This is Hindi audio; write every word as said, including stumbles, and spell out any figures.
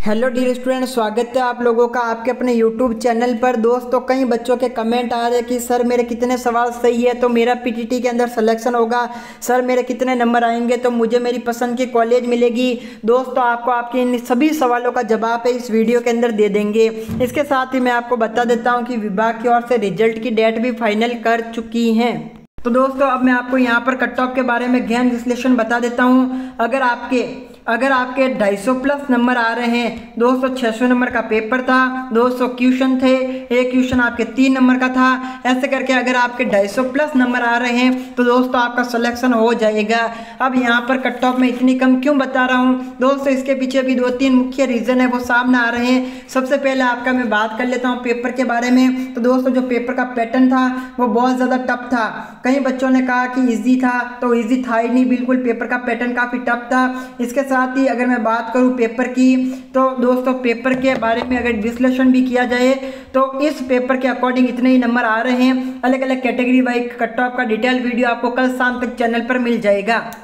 हेलो डियर स्टूडेंट, स्वागत है आप लोगों का आपके अपने यूट्यूब चैनल पर। दोस्तों, कई बच्चों के कमेंट आ रहे हैं कि सर मेरे कितने सवाल सही है तो मेरा पीटीटी के अंदर सिलेक्शन होगा, सर मेरे कितने नंबर आएंगे तो मुझे मेरी पसंद की कॉलेज मिलेगी। दोस्तों, आपको आपके इन सभी सवालों का जवाब है इस वीडियो के अंदर दे देंगे। इसके साथ ही मैं आपको बता देता हूँ कि विभाग की ओर से रिजल्ट की डेट भी फाइनल कर चुकी हैं। तो दोस्तों, अब मैं आपको यहाँ पर कट ऑफ के बारे में गहन विश्लेषण बता देता हूँ। अगर आपके अगर आपके दो सौ पचास प्लस नंबर आ रहे हैं, दोस्तों छह सौ नंबर का पेपर था, दो सौ क्वेश्चन थे, एक क्वेश्चन आपके तीन नंबर का था, ऐसे करके अगर आपके दो सौ प्लस नंबर आ रहे हैं तो दोस्तों आपका सिलेक्शन हो जाएगा। अब यहाँ पर कट ऑफ में इतनी कम क्यों बता रहा हूँ दोस्तों, इसके पीछे भी दो तीन मुख्य रीज़न है वो सामने आ रहे हैं। सबसे पहले आपका मैं बात कर लेता हूँ पेपर के बारे में। तो दोस्तों, जो पेपर का पैटर्न था वो बहुत ज़्यादा टफ था। कई बच्चों ने कहा कि ईजी था, तो ईजी था ही नहीं, बिल्कुल पेपर का पैटर्न काफ़ी टफ था। इसके साथ ही अगर मैं बात करूं पेपर की, तो दोस्तों पेपर के बारे में अगर विश्लेषण भी किया जाए तो इस पेपर के अकॉर्डिंग इतने ही नंबर आ रहे हैं। अलग अलग कैटेगरी वाइज कट ऑफ का डिटेल वीडियो आपको कल शाम तक चैनल पर मिल जाएगा।